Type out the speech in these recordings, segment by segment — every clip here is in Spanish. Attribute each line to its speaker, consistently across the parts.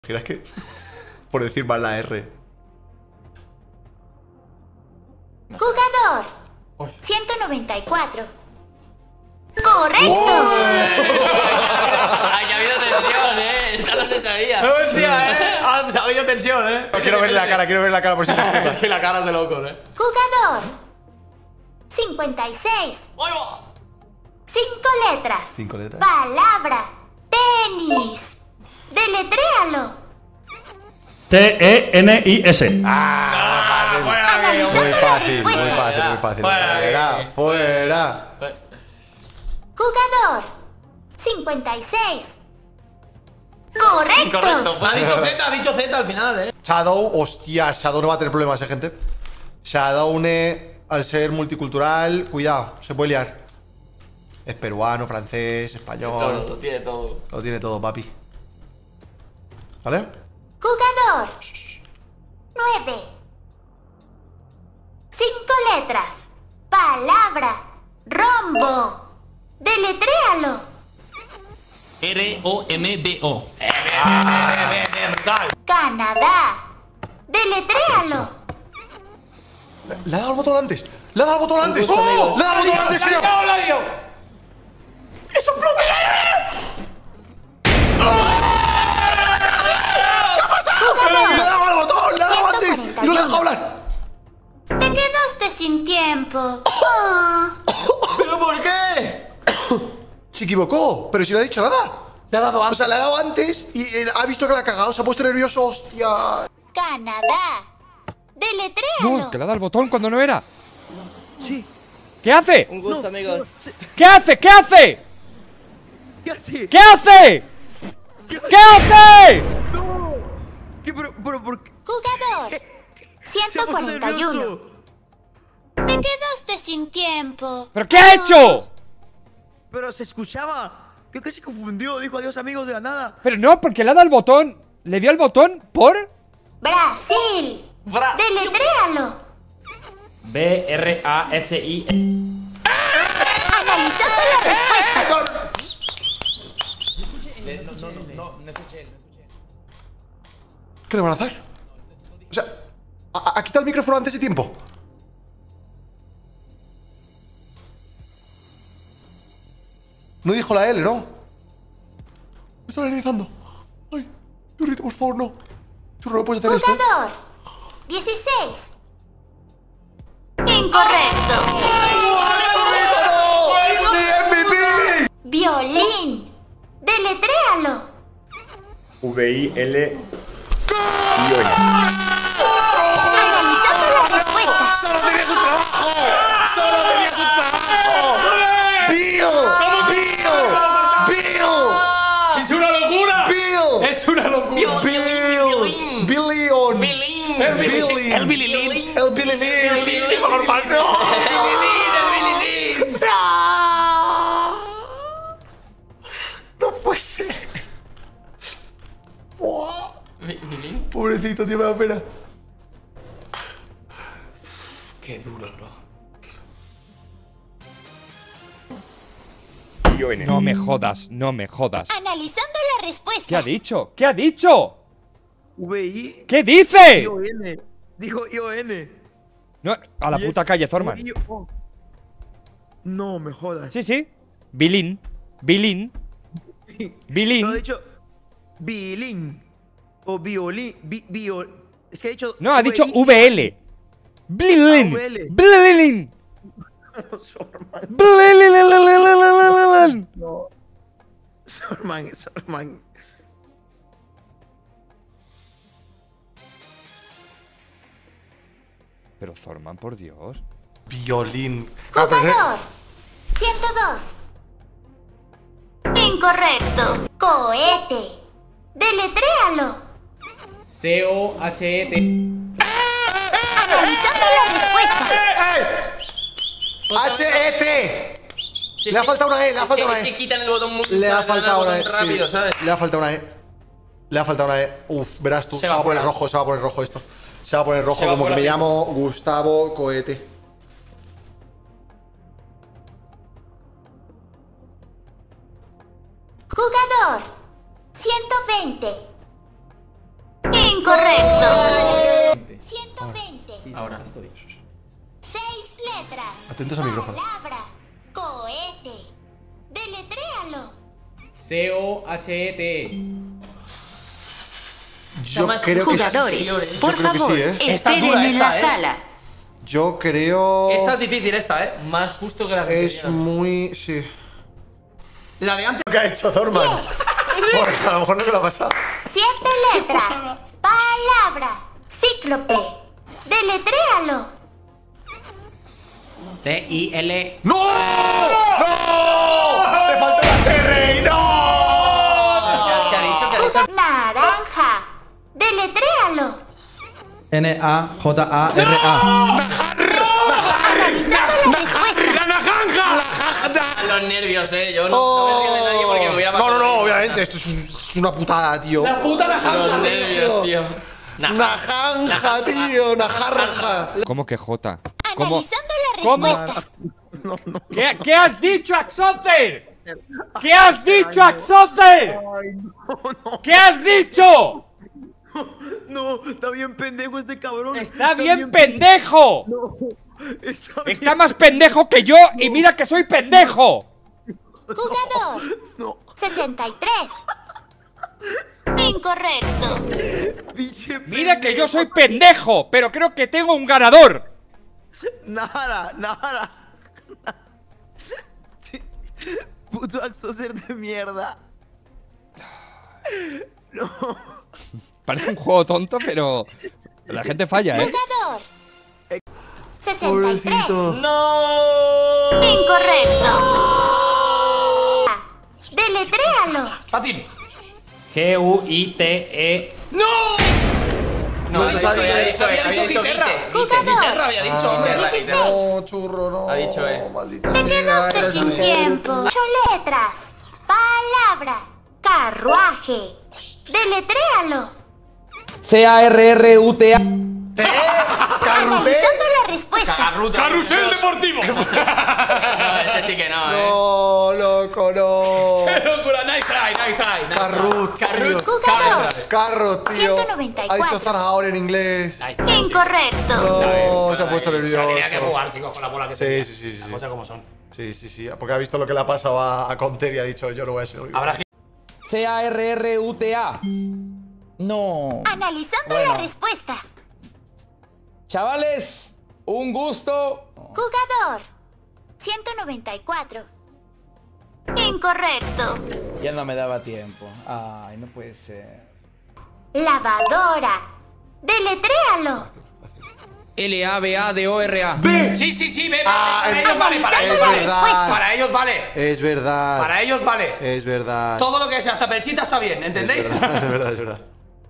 Speaker 1: ¿Imaginas que? Por decir mal la R.
Speaker 2: Jugador 194. ¡Correcto!
Speaker 3: Ay, que ha habido tensión, esta no se sabía.
Speaker 4: Ha habido tensión,
Speaker 1: No, quiero ver la cara, por si te explica.
Speaker 4: Que la cara es de locos,
Speaker 2: Jugador 56. 5 letras.
Speaker 1: 5 letras.
Speaker 2: Palabra. Tenis. Deletréalo.
Speaker 5: T-E-N-I-S.
Speaker 2: Analizando
Speaker 1: Muy
Speaker 2: la
Speaker 1: fácil,
Speaker 2: respuesta.
Speaker 1: muy fácil, muy fácil.
Speaker 4: Fuera.
Speaker 1: Fuera.
Speaker 2: Jugador 56. ¡Correcto!
Speaker 4: Ha dicho Z al final,
Speaker 1: Shadow, hostia, Shadow no va a tener problemas, gente. Shadow, al ser multicultural, cuidado, se puede liar. Es peruano, francés, español.
Speaker 3: Todo, lo tiene todo.
Speaker 1: Lo tiene todo, papi. ¿Vale?
Speaker 2: Jugador 9. 5 letras. Palabra. Rombo. Deletréalo.
Speaker 3: R-O-M-B-O.
Speaker 2: Canadá. Deletréalo.
Speaker 1: Le ha dado el botón antes. Le ha dado el botón antes. Le ha dado el botón antes, tío.
Speaker 2: Jugador
Speaker 1: Le ha dado el botón, le ha dado antes. Y no le ha dejado
Speaker 2: 141.
Speaker 1: hablar.
Speaker 2: Te quedaste sin tiempo. Ah.
Speaker 4: ¿Pero por qué?
Speaker 1: Se equivocó, pero si no ha dicho nada.
Speaker 4: Le ha dado
Speaker 1: O
Speaker 4: antes.
Speaker 1: sea, le ha dado antes y ha visto que la ha cagado. Se ha puesto nervioso, hostia.
Speaker 2: Canadá. Deletréalo.
Speaker 5: No, que le ha dado el botón cuando no era.
Speaker 6: Sí.
Speaker 5: ¿Qué hace?
Speaker 6: Un gusto, amigos.
Speaker 5: ¿Qué hace? ¿Qué hace?
Speaker 6: ¿Qué hace?
Speaker 5: ¿Qué hace? ¿Qué hace?
Speaker 6: ¿Qué, pero, por qué?
Speaker 2: Jugador
Speaker 6: Se ha puesto
Speaker 2: 141.
Speaker 6: nervioso.
Speaker 2: Te quedaste sin tiempo.
Speaker 5: ¿Pero qué ha hecho?
Speaker 6: Pero se escuchaba. Creo que se confundió. Dijo adiós, amigos, de la nada.
Speaker 5: Pero no, porque le ha dado el botón. ¿Le dio el botón por?
Speaker 2: Brasil. Deletréalo.
Speaker 3: B-R-A-S-I.
Speaker 2: Analizando la respuesta.
Speaker 1: ¿Qué le van a hacer? O sea, ha quitado el micrófono antes de tiempo. No dijo la L, ¿no? Me está analizando. Ay, churrito, por favor, no. Churro, no puedes hacer esto.
Speaker 2: Jugador 16. Incorrecto.
Speaker 1: ¡Mi MVP!
Speaker 2: Violín. Deletréalo.
Speaker 5: V-I-L.
Speaker 2: Analizando la respuesta.
Speaker 1: ¡Solo tenía su trabajo! ¡Solo tenía su trabajo! ¡Pío! ¡Pío!
Speaker 4: ¡Es una locura!
Speaker 1: ¡Pío!
Speaker 4: ¡Es una locura!
Speaker 1: ¡Bill! ¡Billion!
Speaker 3: Bilín.
Speaker 4: El
Speaker 1: Billy.
Speaker 3: El bililín.
Speaker 1: ¡El Billy Lee! ¡Normal, no!
Speaker 3: El bililín.
Speaker 1: ¡No puede ser! ¡Buah!
Speaker 3: ¿Bilín?
Speaker 1: Pobrecito, tío, me da pena.
Speaker 4: Qué duro, bro.
Speaker 5: No me jodas, no me jodas.
Speaker 2: Analizando la respuesta.
Speaker 5: ¿Qué ha dicho? ¿Qué ha dicho?
Speaker 6: V-I.
Speaker 5: ¿Qué dice?
Speaker 6: I-O-N. Dijo I-O-N.
Speaker 5: No, a la
Speaker 6: Y
Speaker 5: puta
Speaker 6: es
Speaker 5: calle, Zorman.
Speaker 6: I-O. No me jodas.
Speaker 5: Sí, sí. Bilín. Bilín.
Speaker 6: No ha
Speaker 5: Bilín.
Speaker 6: dicho violín o violín. Es que ha dicho.
Speaker 5: No, ha dicho
Speaker 6: V-I.
Speaker 5: VL. Bilín.
Speaker 6: VL.
Speaker 5: Bilín.
Speaker 6: Sorman.
Speaker 5: Bilín.
Speaker 6: No. Sorman.
Speaker 5: Pero Zorman, por Dios.
Speaker 1: Violín.
Speaker 2: Jugador 102. Incorrecto. Cohete. Deletréalo.
Speaker 4: C-O-H-E-T.
Speaker 2: Analizando la respuesta.
Speaker 1: H-E-T. Le ha faltado una E, le ha faltado una
Speaker 3: Es que
Speaker 1: E.
Speaker 3: quitan el botón muy
Speaker 1: Le ha
Speaker 3: ¿sabes?
Speaker 1: faltado una E.
Speaker 3: El botón rápido,
Speaker 1: sí.
Speaker 3: ¿sabes?
Speaker 1: Le ha faltado una E. Le ha faltado una E. Uf, verás tú. Se va a poner rojo, se va a poner rojo esto. Se va a poner rojo,
Speaker 4: Se va
Speaker 1: como que
Speaker 4: fuera,
Speaker 1: me
Speaker 4: sí.
Speaker 1: llamo Gustavo Cohete.
Speaker 2: Jugador 120.
Speaker 4: esto bien.
Speaker 2: 6 letras.
Speaker 1: Atentos al micrófono.
Speaker 2: Palabra. Cohete. Deletréalo.
Speaker 7: C-O-H-E-T.
Speaker 1: Yo
Speaker 3: más
Speaker 1: creo que
Speaker 2: Jugadores,
Speaker 3: sí.
Speaker 2: por
Speaker 1: Yo creo que
Speaker 2: favor,
Speaker 1: sí, ¿eh?
Speaker 3: Está
Speaker 2: esperen
Speaker 3: dura
Speaker 2: en
Speaker 3: esta,
Speaker 2: la
Speaker 3: ¿eh?
Speaker 2: sala.
Speaker 1: Yo creo.
Speaker 4: Esta es difícil, esta, ¿eh?
Speaker 3: Más justo que la
Speaker 1: Es muy. Sí.
Speaker 4: La de antes.
Speaker 1: ¿Qué ha hecho Dorman? Porque a lo mejor no me lo ha pasado.
Speaker 2: 7 letras. Palabra. Cíclope. Deletréalo.
Speaker 7: C-I-L.
Speaker 1: ¡No! ¡No! ¡Te faltó la TR! ¡No!
Speaker 3: ¿Qué ha dicho? ¿Qué ha dicho?
Speaker 2: Naranja. Deletréalo.
Speaker 6: N-A-J-A-R-A.
Speaker 2: Analizando la respuesta.
Speaker 3: Los nervios, yo no me río de nadie porque me hubiera
Speaker 1: No,
Speaker 3: pasado.
Speaker 1: no, no, obviamente, esto es una putada, tío.
Speaker 4: La puta
Speaker 3: Los
Speaker 4: naranja.
Speaker 3: nervios, tío.
Speaker 1: Una janja, tío, una jarja.
Speaker 5: ¿Cómo que J? ¿Cómo?
Speaker 2: Analizando la
Speaker 5: ¿Cómo?
Speaker 2: respuesta.
Speaker 5: ¿Qué has dicho, Axocer? ¿Qué has dicho, Axocer? ¿Qué has dicho?
Speaker 6: No, está bien pendejo este cabrón.
Speaker 5: Está bien pendejo.
Speaker 6: Está bien.
Speaker 5: Está más pendejo que yo y mira que soy pendejo.
Speaker 2: Jugador.
Speaker 6: No,
Speaker 2: 63. Incorrecto.
Speaker 6: pinche
Speaker 5: Mira que yo soy pendejo, pero creo que tengo un ganador.
Speaker 6: Nada, nada. Sí. Puto Axocer de mierda. No.
Speaker 5: Parece un juego tonto, pero la gente falla, ¿eh?
Speaker 2: Jugador. 63.
Speaker 1: Pobrecito.
Speaker 3: ¡No!
Speaker 2: Incorrecto. Deletréalo.
Speaker 4: Fácil.
Speaker 7: G-U-I-T-E.
Speaker 4: ¡No!
Speaker 1: No,
Speaker 3: había
Speaker 1: está
Speaker 3: dicho,
Speaker 1: bien.
Speaker 3: había dicho,
Speaker 4: Había dicho
Speaker 3: Guiterra.
Speaker 4: Guiterra.
Speaker 2: Jugador.
Speaker 4: Guiterra había dicho.
Speaker 1: Ah,
Speaker 4: Guiterra.
Speaker 2: 16.
Speaker 1: no, churro, no.
Speaker 3: Ha dicho,
Speaker 1: Maldita
Speaker 2: Te
Speaker 1: sea,
Speaker 2: quedaste
Speaker 1: eres
Speaker 2: sin
Speaker 1: un
Speaker 2: tiempo. 8 letras. Palabra. Carruaje. Deletréalo.
Speaker 6: C-A-R-R-U-T-A.
Speaker 1: Carruté.
Speaker 2: Analizando la respuesta.
Speaker 4: ¡Carrusel deportivo!
Speaker 3: No, este sí que no,
Speaker 1: No, loco, no.
Speaker 4: ¡Qué locura! Nice try, nice try. nice
Speaker 1: Carrut, tío.
Speaker 2: Jugador.
Speaker 1: Carro, tío.
Speaker 2: 194.
Speaker 1: Ha dicho Zarahor en inglés.
Speaker 4: try.
Speaker 2: Incorrecto.
Speaker 1: No, se ha puesto
Speaker 4: Tenía que
Speaker 1: nervioso.
Speaker 4: jugar, chicos, con la bola que
Speaker 1: Sí,
Speaker 4: tenía.
Speaker 1: sí, sí, sí.
Speaker 4: Las cosas como son.
Speaker 1: Sí, sí, sí. Porque ha visto lo que le ha pasado a Conter y ha dicho, yo no voy a ser.
Speaker 4: Habrá
Speaker 6: C-A-R-R-U-T-A. No.
Speaker 2: Analizando la respuesta.
Speaker 6: Chavales, un gusto.
Speaker 2: Jugador. 194. Incorrecto.
Speaker 6: Ya no me daba tiempo. Ay, no puede ser.
Speaker 2: Lavadora. Deletréalo.
Speaker 6: L-A-B-A-D-O-R-A.
Speaker 4: Sí, sí, sí, ve.
Speaker 1: Ah,
Speaker 4: Para ellos vale, para ellos
Speaker 1: es
Speaker 4: vale.
Speaker 1: verdad.
Speaker 4: Para ellos vale.
Speaker 1: Es verdad.
Speaker 4: Para ellos vale.
Speaker 1: Es verdad.
Speaker 4: Todo lo que sea hasta pechita está bien,
Speaker 1: Es
Speaker 4: ¿entendéis?
Speaker 1: verdad, es verdad, es verdad.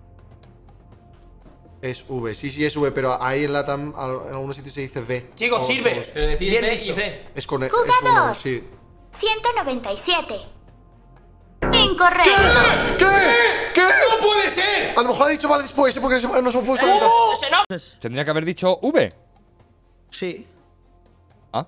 Speaker 1: Es V, sí, sí es V, pero ahí en Latam en algunos sitios se dice V.
Speaker 4: Chicos,
Speaker 1: O
Speaker 4: sirve.
Speaker 1: todos.
Speaker 3: Pero decís
Speaker 4: Bien
Speaker 3: B
Speaker 4: dicho.
Speaker 3: y C.
Speaker 1: Es con es
Speaker 2: Jugador.
Speaker 1: uno, sí.
Speaker 2: 197. Incorrecto.
Speaker 1: ¿Qué? ¿Qué?
Speaker 4: ¡No puede ser!
Speaker 1: A lo mejor ha dicho mal después, ¿eh? Porque nos hemos puesto a
Speaker 3: ¡Se no!
Speaker 5: Tendría que haber dicho V.
Speaker 6: Sí.
Speaker 5: Ah.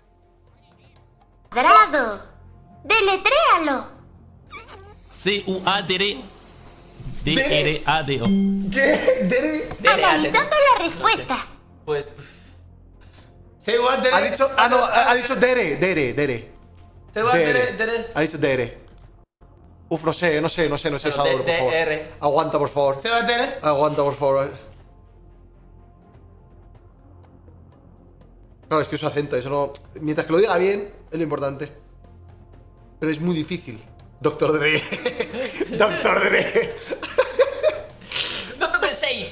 Speaker 2: Cuadrado. Deletréalo.
Speaker 7: C-U-A-D-R. D-R-A-D-O.
Speaker 1: ¿Qué? ¿Dere?
Speaker 2: Analizando la respuesta.
Speaker 3: Pues.
Speaker 4: Se va a
Speaker 1: Ha dicho. Ah, no, ha dicho Dere. Dere.
Speaker 4: Se va a
Speaker 1: Dere. Ha dicho Dere. Uf, no sé, Sador, por favor.
Speaker 3: DR.
Speaker 1: Aguanta, por favor.
Speaker 4: Se va a tener.
Speaker 1: Aguanta, por favor. Claro, es que su acento, eso no. Mientras que lo diga bien, es lo importante. Pero es muy difícil. Doctor Dre. Doctor Dre.
Speaker 3: ¡Doctor Dre!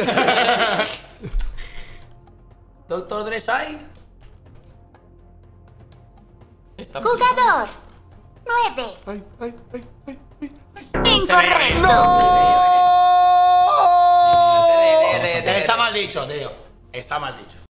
Speaker 4: Doctor Dresai.
Speaker 2: Jugador. 9.
Speaker 1: Ay.
Speaker 2: Incorrecto.
Speaker 1: ¡No!
Speaker 4: Está mal dicho, tío. Está mal dicho.